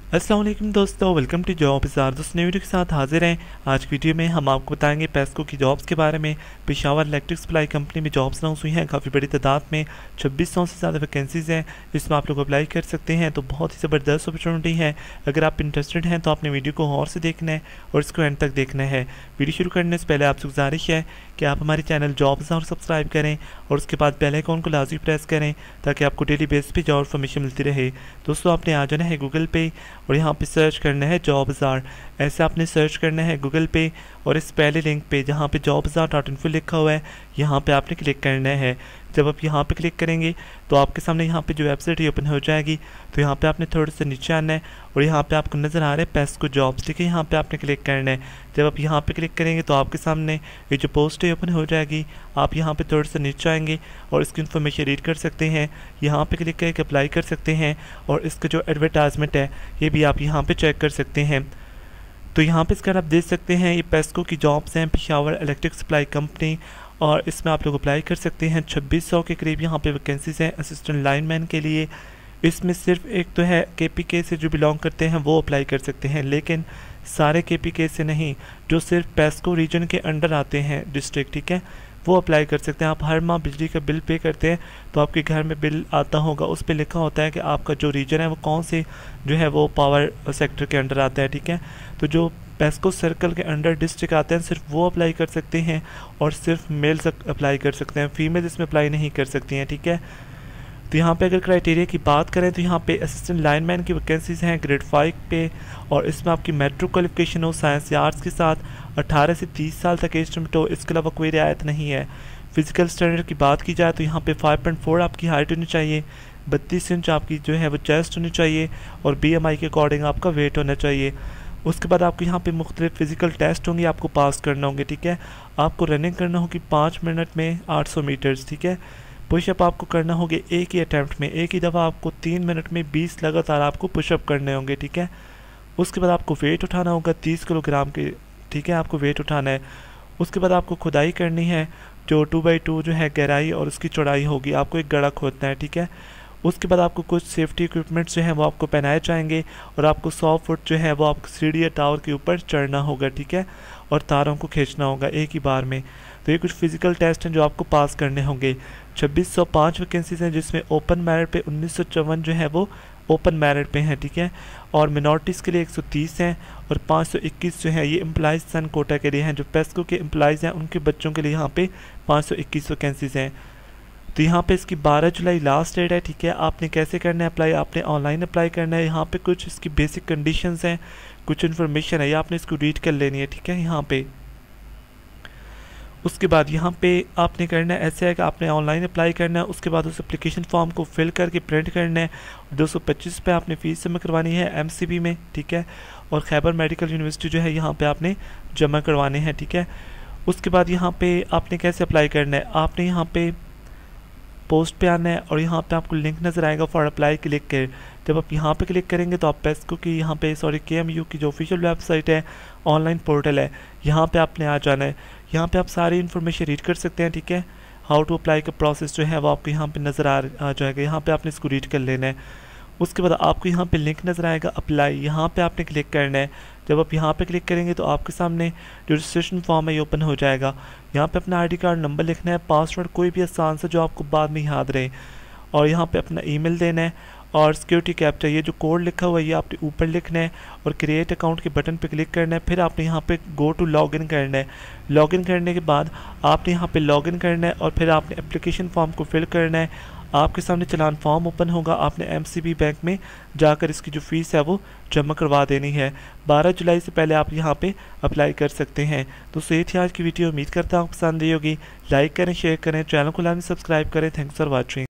अस्सलाम वालेकुम दोस्तों, वेलकम टू जॉब बाज़ार। दोस्तों नई वीडियो के साथ हाजिर हैं। आज की वीडियो में हम आपको बताएंगे पेस्को की जॉब्स के बारे में। पेशावर इलेक्ट्रिक सप्लाई कंपनी में जॉब्स अनाउंस हुई हैं काफ़ी बड़ी तादाद में, 2600 से ज़्यादा वैकेंसीज़ हैं। इसमें आप लोग अप्लाई कर सकते हैं, तो बहुत ही ज़बरदस्त अपॉर्चुनिटी है। अगर आप इंटरेस्टेड हैं तो आपने वीडियो को गौर से देखना है और इसको एंड तक देखना है। वीडियो शुरू करने से पहले आपसे गुजारिश है कि आप हमारे चैनल जॉब बाज़ार सब्सक्राइब करें और उसके बाद बेल आइकन को लाजमी प्रेस करें ताकि आपको डेली बेस पे जॉब इन्फॉर्मेशन मिलती रहे। दोस्तों आपने आ जाना है गूगल पे और यहाँ पे सर्च करना है जॉब बाज़ार। ऐसे आपने सर्च करना है गूगल पे और इस पहले लिंक पे जहाँ पे jobbazaar.info लिखा हुआ है यहाँ पे आपने क्लिक करना है। जब आप यहाँ पे क्लिक करेंगे तो आपके सामने यहाँ पे जो वेबसाइट ओपन हो जाएगी। तो यहाँ पे आपने थोड़े से नीचे आना है और यहाँ पे आपको नज़र आ रहा है पेस्को जॉब्स, ठीक है। यहाँ पे आपने क्लिक करना है। जब आप यहाँ पे क्लिक करेंगे तो आपके सामने ये जो पोस्ट है ओपन हो जाएगी। आप यहाँ पे थोड़े से नीचे आएंगे और इसकी इन्फॉर्मेशन रीड कर सकते हैं। यहाँ पे क्लिक करके अप्लाई कर सकते हैं और इसका जो एडवर्टाइजमेंट है ये भी आप यहाँ पे चेक कर सकते हैं। तो यहाँ पे इसका आप देख सकते हैं ये पेस्को की जॉब्स हैं, पेशावर इलेक्ट्रिक सप्लाई कंपनी, और इसमें आप लोग अप्लाई कर सकते हैं। 2600 के करीब यहाँ पे वैकेंसीज हैं असिस्टेंट लाइनमैन के लिए। इसमें सिर्फ एक तो है KPK से जो बिलोंग करते हैं वो अप्लाई कर सकते हैं, लेकिन सारे KPK से नहीं, जो सिर्फ पेस्को रीजन के अंडर आते हैं डिस्ट्रिक्ट, ठीक है, वो अप्लाई कर सकते हैं। आप हर माह बिजली का बिल पे करते हैं तो आपके घर में बिल आता होगा, उस पर लिखा होता है कि आपका जो रीजन है वो कौन से जो है वो पावर सेक्टर के अंडर आता है, ठीक है। तो जो पेस्को सर्कल के अंडर डिस्ट्रिक्ट आते हैं सिर्फ वो अप्लाई कर सकते हैं और सिर्फ मेल अप्लाई कर सकते हैं, फीमेल इसमें अप्लाई नहीं कर सकती हैं, ठीक है। तो यहाँ पे अगर क्राइटेरिया की बात करें तो यहाँ पे असिस्टेंट लाइनमैन की वैकेंसीज हैं ग्रेड 5 पे, और इसमें आपकी मेट्रो क्वालिफिकेशन हो साइंस या आर्ट्स के साथ, 18 से 30 साल तक एज लिमिट हो, इसके अलावा कोई रियायत नहीं है। फिजिकल स्टैंडर्ड की बात की जाए तो यहाँ पे 5.4 आपकी हाइट होनी चाहिए, 32 इंच आपकी जो है वो चेस्ट होनी चाहिए और BMI के अकॉर्डिंग आपका वेट होना चाहिए। उसके बाद आपको यहाँ पे मुख्तलिफ फिजिकल टेस्ट होंगे, आपको पास करना होंगे, ठीक है। आपको रनिंग करना होगी 5 मिनट में 800 मीटर्स, ठीक है। पुशअप आपको करना होंगे एक ही अटैम्प्ट में, एक ही दफ़ा आपको 3 मिनट में 20 लगातार आपको पुशअप करने होंगे, ठीक है। उसके बाद आपको वेट उठाना होगा 30 किलोग्राम के, ठीक है, आपको वेट उठाना है। उसके बाद आपको खुदाई करनी है, जो 2x2 जो है गहराई और उसकी चौड़ाई होगी, आपको एक गड़ा खोदना है, ठीक है। उसके बाद आपको कुछ सेफ्टी इक्विपमेंट्स जो हैं वो आपको पहनाए जाएंगे और आपको 100 फुट जो है वो आपको सीढ़ी या टावर के ऊपर चढ़ना होगा, ठीक है, और तारों को खींचना होगा एक ही बार में। तो ये कुछ फिजिकल टेस्ट हैं जो आपको पास करने होंगे। 2605 वैकेंसीज हैं जिसमें ओपन मेरिट पे 1954 जो है वो ओपन मेरिट पे हैं, ठीक है, और मिनॉरिटीज़ के लिए 130 हैं और 521 जो है ये एम्प्लॉइज़ सन कोटा के लिए हैं। जो पेस्को के एम्प्लॉइज़ हैं उनके बच्चों के लिए यहाँ पे 521 वैकेंसीज हैं। तो यहाँ पे इसकी 12 जुलाई लास्ट डेट है, ठीक है। आपने कैसे करना है अप्लाई, आपने ऑनलाइन अप्लाई करना है। यहाँ पे कुछ इसकी बेसिक कंडीशंस हैं, कुछ इन्फॉर्मेशन है, ये आपने इसको रीड कर लेनी है, ठीक है, यहाँ पे। उसके बाद यहाँ पे आपने करना है ऐसे है कि आपने ऑनलाइन अप्लाई करना है, उसके बाद उस एप्लीकेशन फॉर्म को फिल करके प्रिंट करना है। 225 पे आपने फ़ीस जमा करवानी है MCB में, ठीक है, और खैबर मेडिकल यूनिवर्सिटी जो है यहाँ पे आपने जमा करवाने हैं, ठीक है। उसके बाद यहाँ पे आपने कैसे अप्लाई करना है, आपने यहाँ पे पोस्ट पे आना है और यहाँ पे आपको लिंक नज़र आएगा फॉर अप्लाई, क्लिक कर। जब आप यहाँ पे क्लिक करेंगे तो आप पेस्को की यहाँ पे KMU की जो ऑफिशियल वेबसाइट है, ऑनलाइन पोर्टल है, यहाँ पे आपने आ जाना है। यहाँ पे आप सारी इन्फॉर्मेशन रीड कर सकते हैं, ठीक है। हाउ टू अप्लाई का प्रोसेस जो है वो आपको यहाँ पे नज़र आ जाएगा, यहाँ पे आपने इसको रीड कर लेना है। उसके बाद आपको यहाँ पे लिंक नज़र आएगा अप्लाई, यहाँ पे आपने क्लिक करना है। जब आप यहाँ पे क्लिक करेंगे तो आपके सामने जो रजिस्ट्रेशन फॉर्म है ये ओपन हो जाएगा। यहाँ पे अपना ID कार्ड नंबर लिखना है, पासवर्ड कोई भी आसान सा जो आपको बाद में याद रहे, और यहाँ पे अपना ईमेल देना है और सिक्योरिटी कैप्चा, ये जो कोड लिखा हुआ है ये आपने ऊपर लिखना है और क्रिएट अकाउंट के बटन पे क्लिक करना है। फिर आपने यहाँ पे गो टू लॉगिन करना है। लॉगिन करने के बाद आपने यहाँ पे लॉगिन करना है और फिर आपने एप्लीकेशन फॉर्म को फिल करना है। आपके सामने चलान फॉर्म ओपन होगा, आपने MCB बैंक में जाकर इसकी जो फ़ीस है वो जमा करवा देनी है। 12 जुलाई से पहले आप यहाँ पे अप्लाई कर सकते हैं। तो ये थी आज की वीडियो, उम्मीद करता हूँ पसंद आई होगी। लाइक करें, शेयर करें, चैनल को लाजमी सब्सक्राइब करें। Thanks for watching.